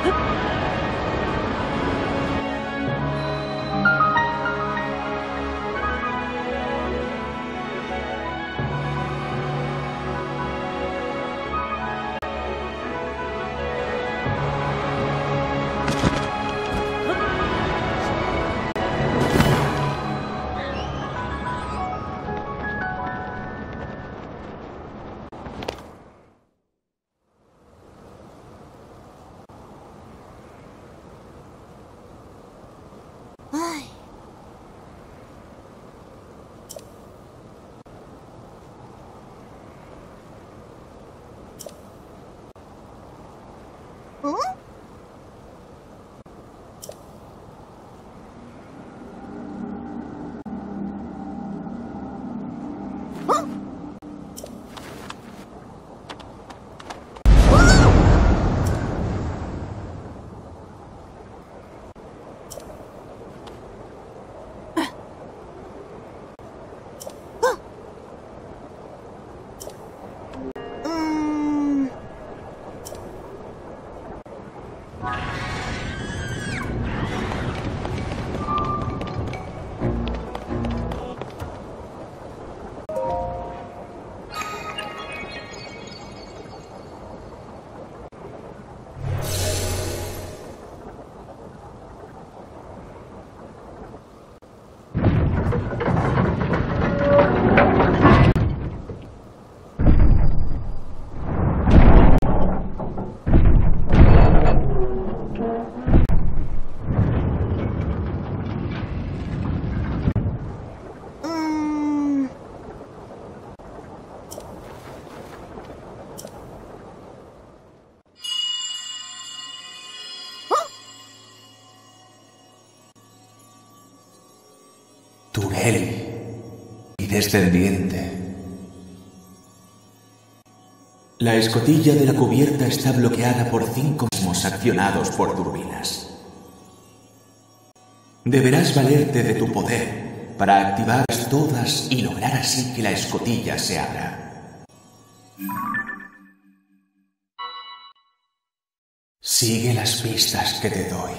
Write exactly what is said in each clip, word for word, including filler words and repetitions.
Turel y descendiente. La escotilla de la cubierta está bloqueada por cinco mismos accionados por turbinas. Deberás valerte de tu poder para activarlas todas y lograr así que la escotilla se abra. Sigue las pistas que te doy.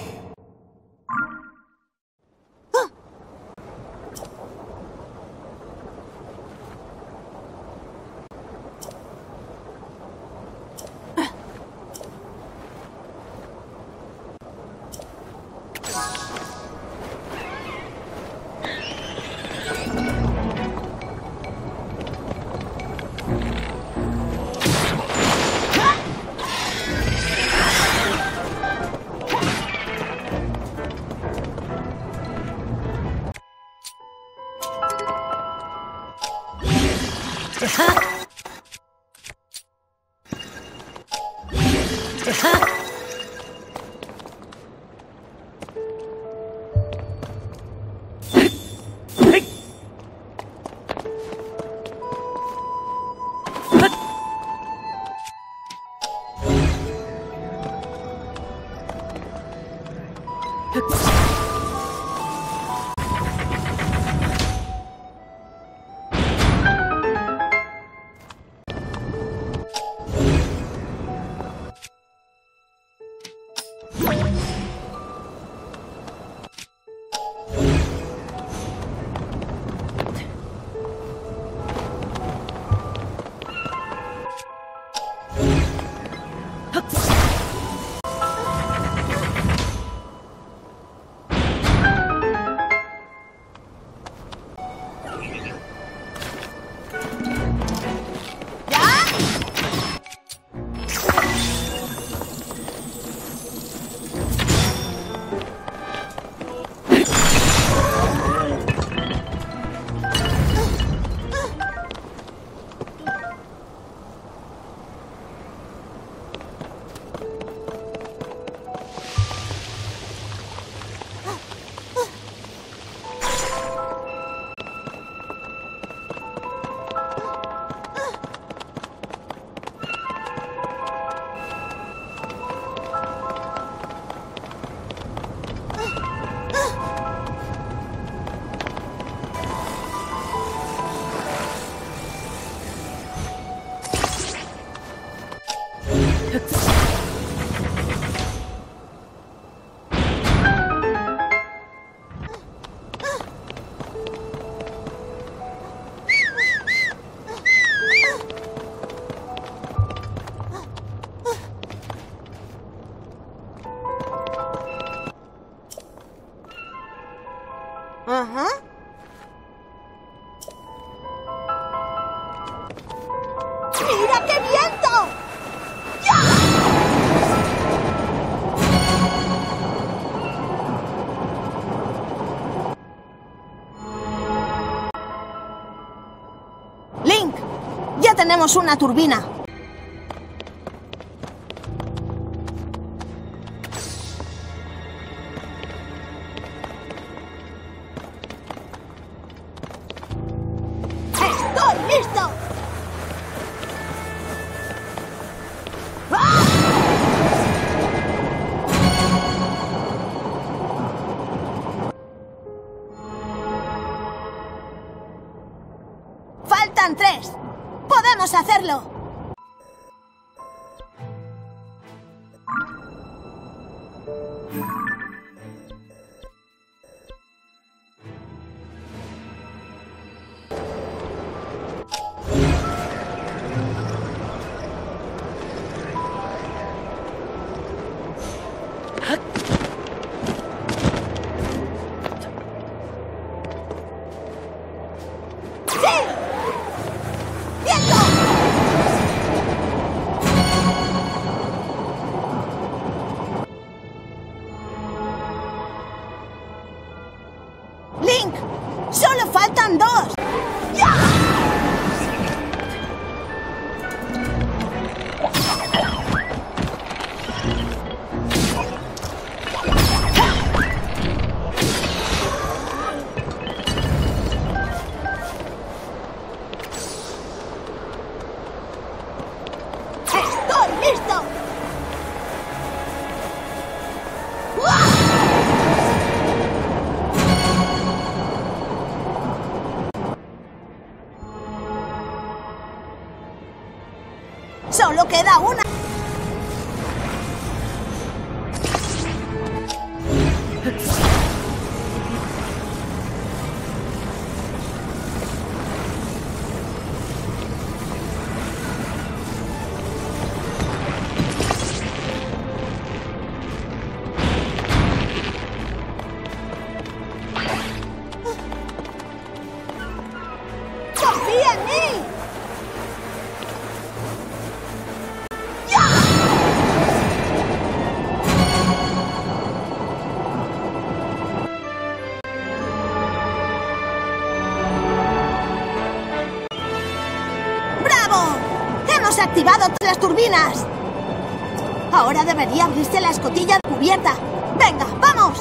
tenemos una turbina. ¡Estoy listo! ¡Ah! ¡Faltan tres! ¡Podemos hacerlo! ¡Link! ¡Solo faltan dos! ¡Ya! ¡Estoy listo! ¡Solo queda una! ¡Confía en mí! ¡Hemos activado las turbinas! Ahora debería abrirse la escotilla de cubierta. ¡Venga, vamos!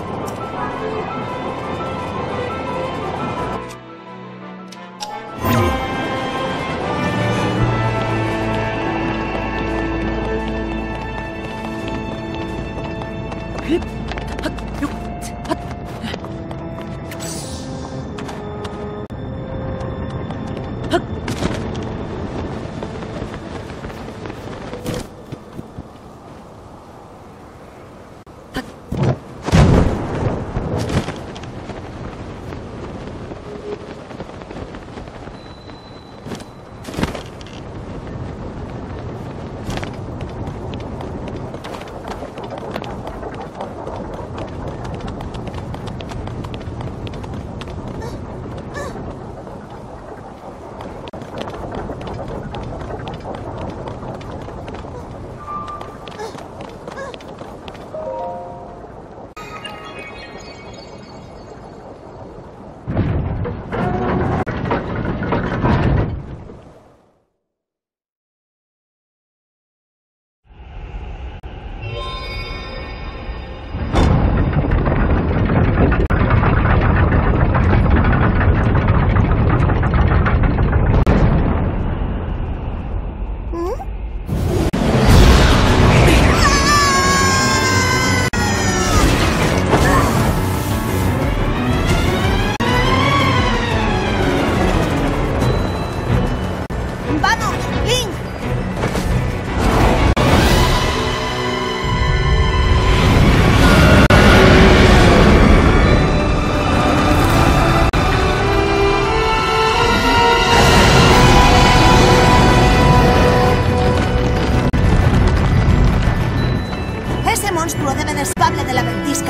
monstruo debe de ser culpable de la ventisca.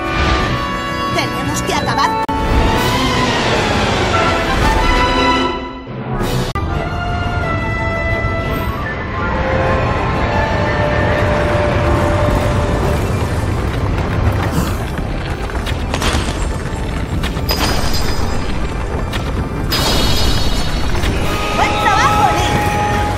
Tenemos que acabar. ¡Buen trabajo, Link!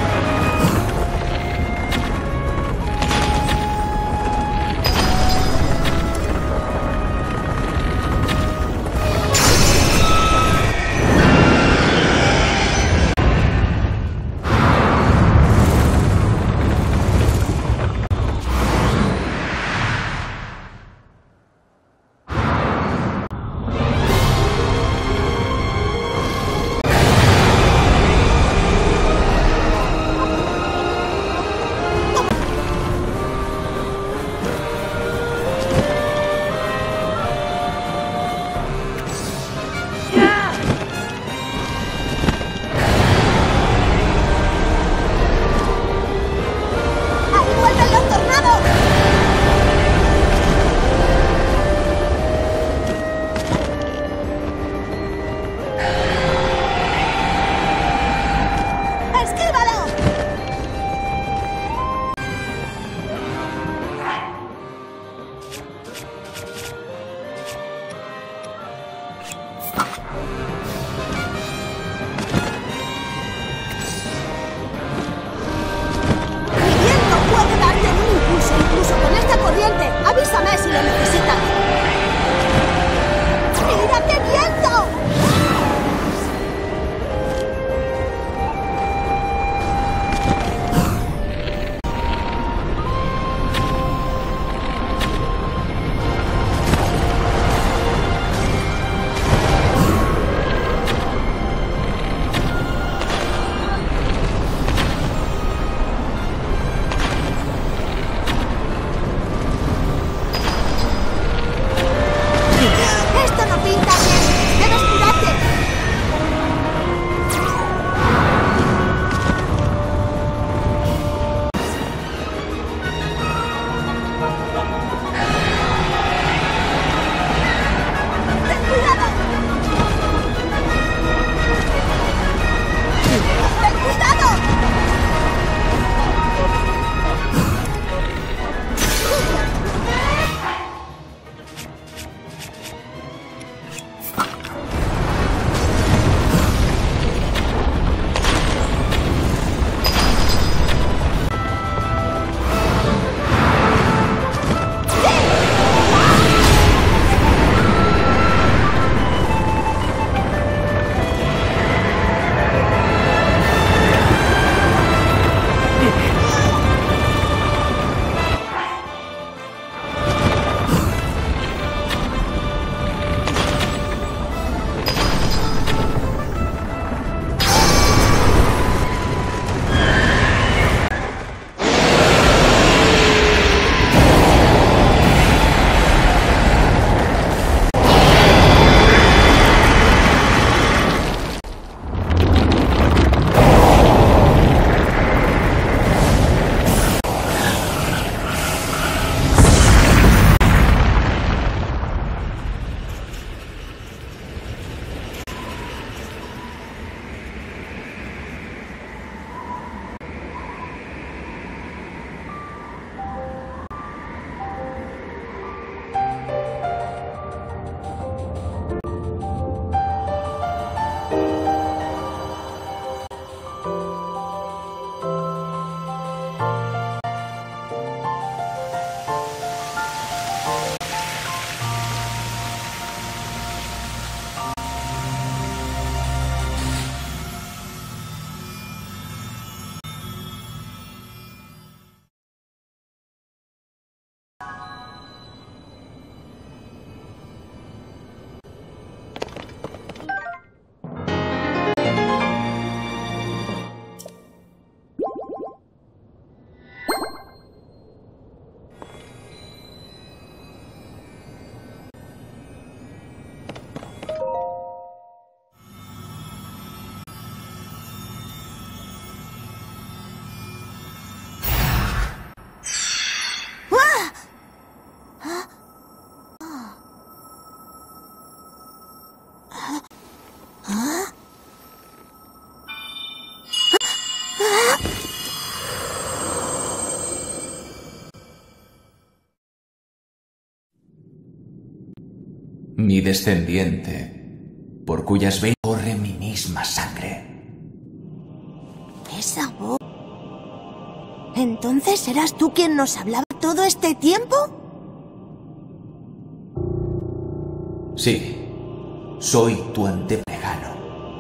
mi descendiente, por cuyas venas corre mi misma sangre. ¿Esa voz? ¿Entonces eras tú quien nos hablaba todo este tiempo? Sí, soy tu anteplegano.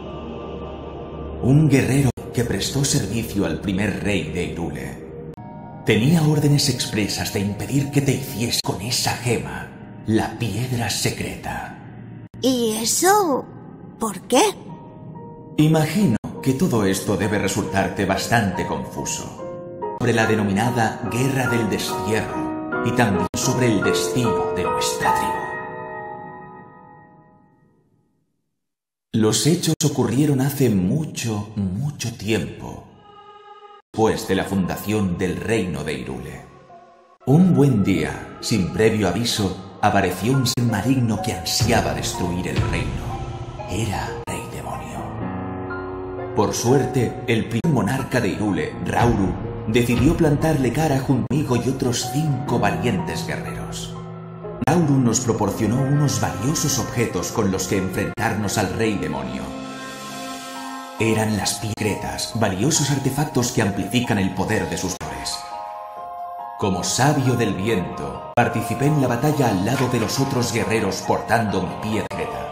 Un guerrero que prestó servicio al primer rey de Hyrule. Tenía órdenes expresas de impedir que te hiciese con esa gema, la piedra secreta. ¿Y eso? ¿Por qué? Imagino que todo esto debe resultarte bastante confuso. Sobre la denominada Guerra del Destierro y también sobre el destino de nuestra tribu. Los hechos ocurrieron hace mucho, mucho tiempo, después de la fundación del reino de Hyrule. Un buen día, sin previo aviso, apareció un ser maligno que ansiaba destruir el reino. Era Rey Demonio. Por suerte, el primer monarca de Hyrule, Rauru, decidió plantarle cara junto conmigo y otros cinco valientes guerreros. Rauru nos proporcionó unos valiosos objetos con los que enfrentarnos al Rey Demonio. Eran las piedras, valiosos artefactos que amplifican el poder de sus poderes. Como sabio del viento, participé en la batalla al lado de los otros guerreros portando mi piedra secreta.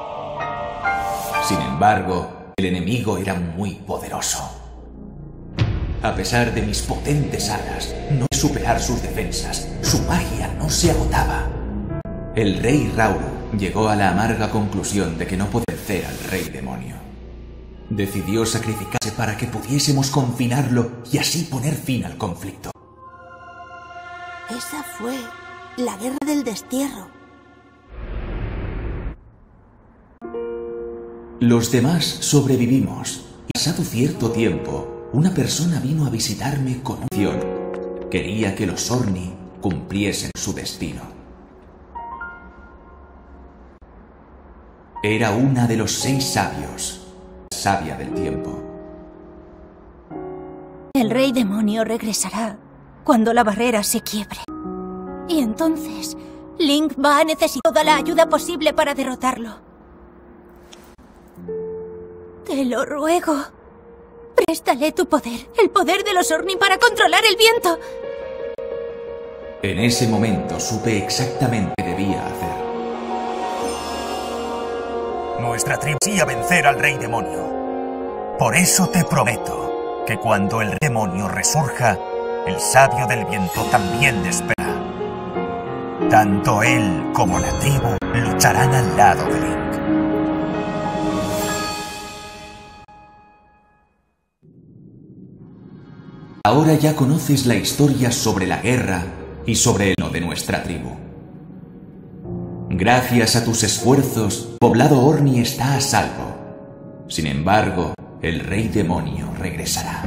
Sin embargo, el enemigo era muy poderoso. A pesar de mis potentes alas, no pude superar sus defensas. Su magia no se agotaba. El rey Rauru llegó a la amarga conclusión de que no podía vencer al Rey Demonio. Decidió sacrificarse para que pudiésemos confinarlo y así poner fin al conflicto. Esa fue la Guerra del Destierro. Los demás sobrevivimos y pasado cierto tiempo, una persona vino a visitarme con unción. Quería que los Orni cumpliesen su destino. Era una de los seis sabios, sabia del tiempo. El Rey Demonio regresará cuando la barrera se quiebre. Y entonces, Link va a necesitar toda la ayuda posible para derrotarlo. Te lo ruego. Préstale tu poder, el poder de los Orni para controlar el viento. En ese momento supe exactamente qué debía hacer. Nuestra tribu sí a vencer al Rey Demonio. Por eso te prometo que cuando el demonio resurja, el sabio del viento también le espera. Tanto él como la tribu lucharán al lado de Link. Ahora ya conoces la historia sobre la guerra y sobre el no de nuestra tribu. Gracias a tus esfuerzos, el poblado Orni está a salvo. Sin embargo, el Rey Demonio regresará.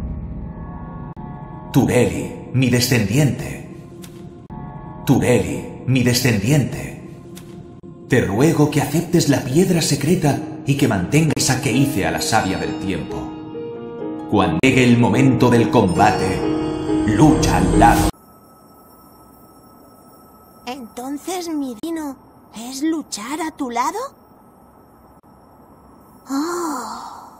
Tureli, mi descendiente. Tureli, mi descendiente. Te ruego que aceptes la piedra secreta y que mantengas a que hice a la sabia del tiempo. Cuando llegue el momento del combate, lucha al lado. ¿Entonces mi destino es luchar a tu lado? Oh.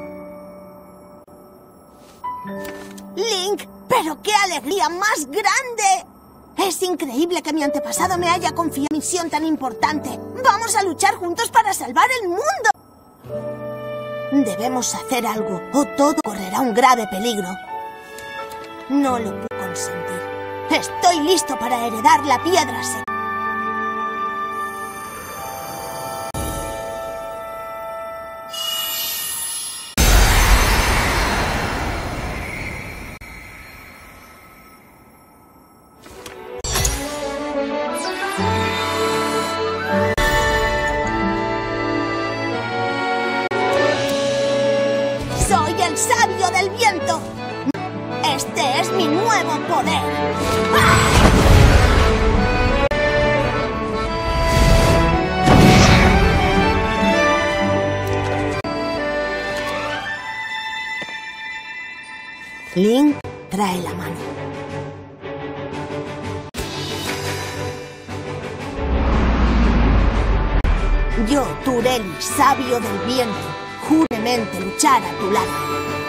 Link, pero qué alegría más grande. Es increíble que mi antepasado me haya confiado una misión tan importante. Vamos a luchar juntos para salvar el mundo. Debemos hacer algo, o todo correrá un grave peligro. No lo puedo consentir. Estoy listo para heredar la piedra secreta. Soy el sabio del viento. Este es mi nuevo poder. ¡Ah! Link trae la mano. Yo, Tureli, sabio del viento, juremente luchar a tu lado.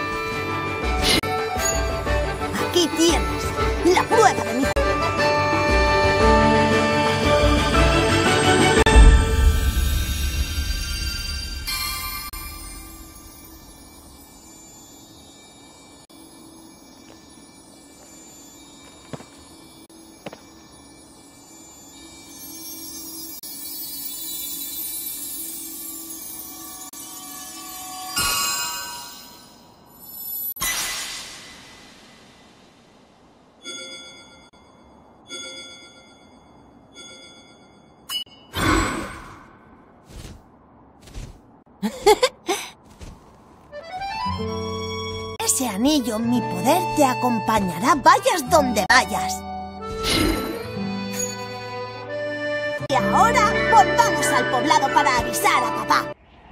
Aquí tienes la prueba de mi... Ese anillo, mi poder, te acompañará vayas donde vayas. Y ahora volvamos al poblado para avisar a papá.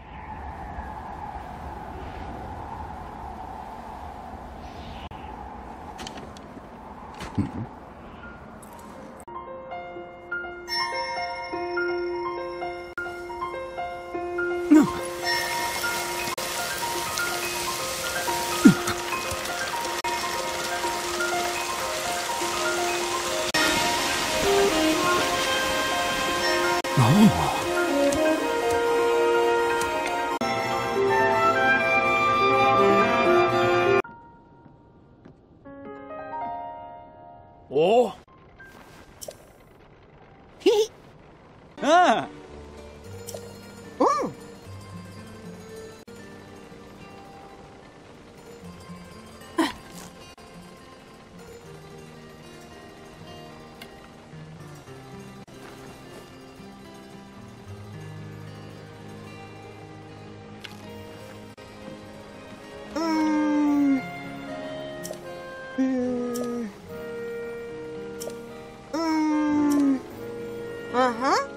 오! 아! 음. 음. 음. 음. Uh-huh.